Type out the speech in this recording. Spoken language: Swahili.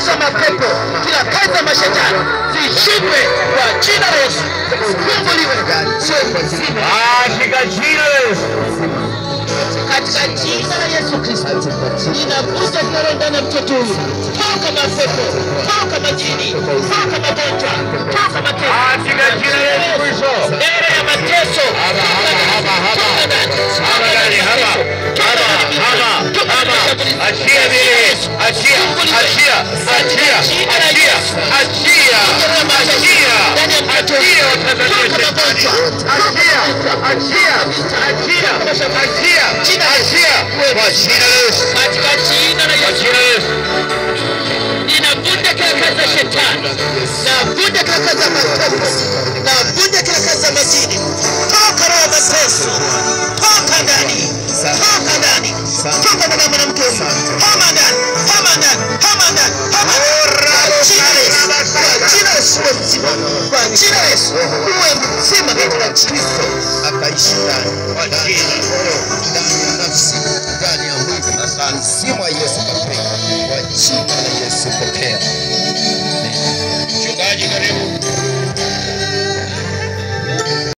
kazi ya mapepo, kila kazi ya mashetani zishindwe kwa jina la Yesu. Funguliwe katika jina la Yesu. Katika jina la Yesu Kristo, ninavuta kila ndani ya mtoto huyu. Toka mapepo, toka majini, toka magonjwa, toka mateso. Katika jina la Yesu Kristo. Era ya mateso. Achia vile. Achia. Kwa jina la Yesu. Katika jina la Yesu. Ninavunja kila kazi ya shetani. Navunja kila kazi ya mapepo. Navunja kila kazi ya majini. Toka roho mateso. Toka ndani. Toka ndani. Toka ndani mwanamke huyu. Hama ndani. Kwa jina la Yesu. Uwe mzima katika Kristo. Akaishi ndani. Kwa jina